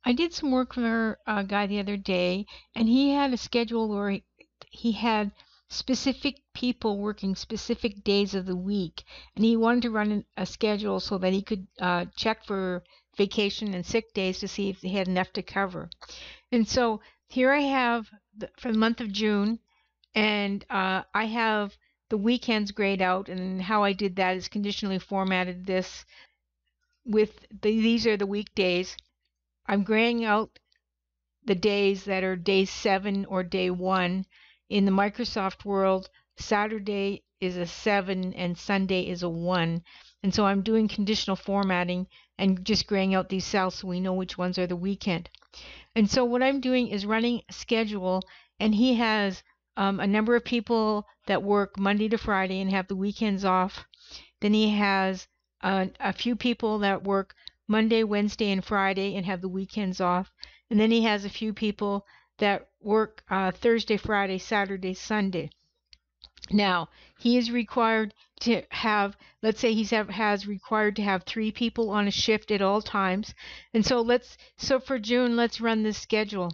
I did some work for a guy the other day, and he had a schedule where he had specific people working specific days of the week, and he wanted to run a schedule so that he could check for vacation and sick days to see if he had enough to cover. And so here I have for the month of June, and I have the weekends grayed out, and how I did that is conditionally formatted this with these are the weekdays. I'm graying out the days that are day 7 or day 1. In the Microsoft world, Saturday is a 7 and Sunday is a 1. And so I'm doing conditional formatting and just graying out these cells so we know which ones are the weekend. And so what I'm doing is running a schedule, and he has a number of people that work Monday to Friday and have the weekends off. Then he has a few people that work Monday, Wednesday, and Friday and have the weekends off. And then he has a few people that work Thursday, Friday, Saturday, Sunday. Now, he is required to have, let's say has required to have 3 people on a shift at all times. And so for June, let's run this schedule.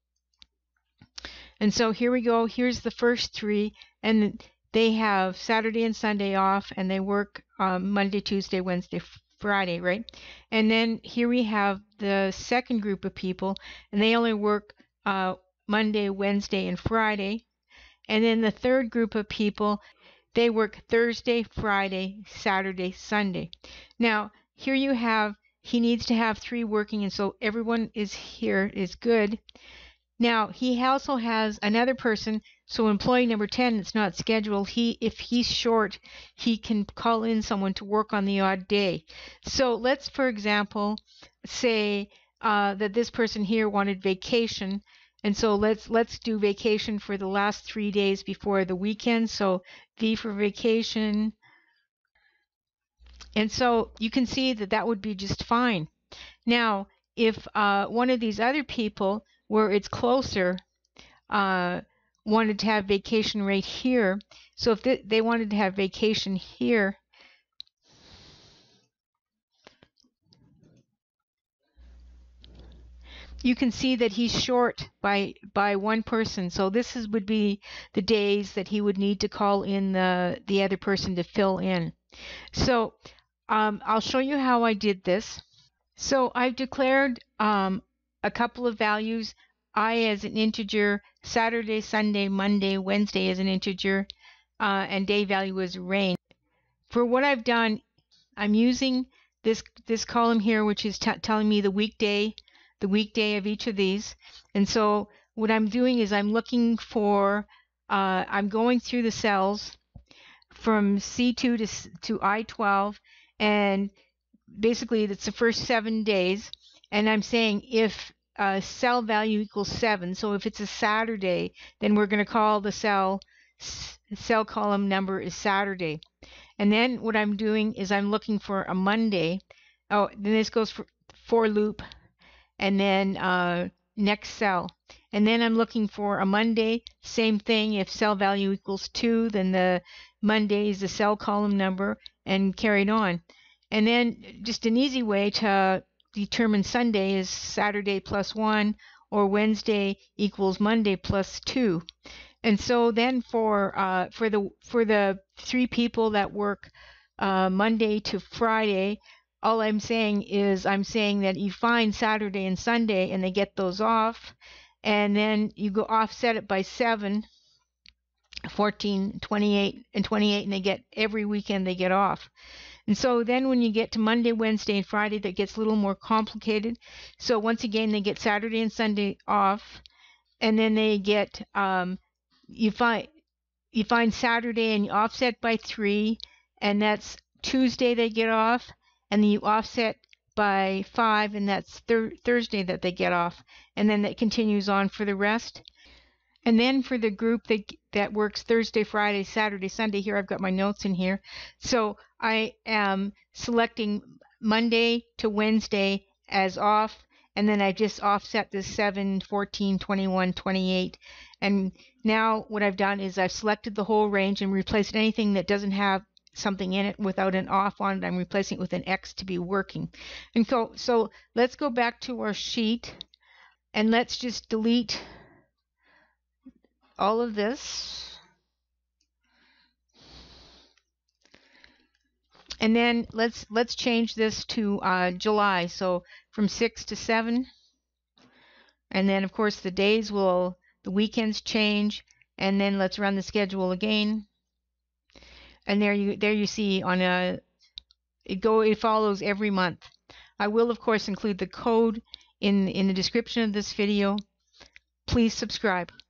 And so here we go. Here's the first 3, and they have Saturday and Sunday off, and they work Monday, Tuesday, Wednesday, Friday, right? And then here we have the second group of people, and they only work Monday, Wednesday, and Friday. And then the third group of people, they work Thursday, Friday, Saturday, Sunday. Now, here you have, he needs to have 3 working, and so everyone is here is good. Now, he also has another person, so employee number 10, it's not scheduled. If he's short, he can call in someone to work on the odd day. So let's, for example, say that this person here wanted vacation, and so let's do vacation for the last 3 days before the weekend. So V for vacation, and so you can see that that would be just fine. Now, if one of these other people, where it's closer, wanted to have vacation right here, so if they wanted to have vacation here, you can see that he's short by 1 person. So this would be the days that he would need to call in the other person to fill in. So I'll show you how I did this. So I've declared a couple of values, I as an integer, Saturday, Sunday, Monday, Wednesday as an integer, and day value as a range. For what I've done, I'm using this column here, which is telling me the weekday of each of these. And so what I'm doing is I'm looking for, I'm going through the cells from C2 to I12, and basically it's the first 7 days, and I'm saying if cell value equals 7, so if it's a Saturday, then we're going to call the cell column number is Saturday. And then what I'm doing is I'm looking for a Monday. Oh, then this goes for loop, and then next cell. And then I'm looking for a Monday, same thing. If cell value equals 2, then the Monday is the cell column number, and carried on. And then just an easy way to determine Sunday is Saturday plus 1, or Wednesday equals Monday plus 2. And so then for the 3 people that work Monday to Friday, all I'm saying is I'm saying that you find Saturday and Sunday and they get those off, and then you go offset it by 7, 14, 28, and 28, and they get every weekend they get off. And so then when you get to Monday, Wednesday, and Friday, that gets a little more complicated. So once again, they get Saturday and Sunday off, and then they get you find Saturday and you offset by 3, and that's Tuesday they get off, and then you offset by 5, and that's Thursday that they get off, and then that continues on for the rest. And then for the group that works Thursday, Friday, Saturday, Sunday, here I've got my notes in here. So I am selecting Monday to Wednesday as off, and then I just offset this 7, 14, 21, 28. And now what I've done is I've selected the whole range and replaced anything that doesn't have something in it without an off on it. I'm replacing it with an X to be working. And so let's go back to our sheet and let's just delete all of this. And then let's change this to July. So from 6 to 7. And then of course the weekends change. And then let's run the schedule again. And there you see on it follows every month. I will of course include the code in the description of this video. Please subscribe.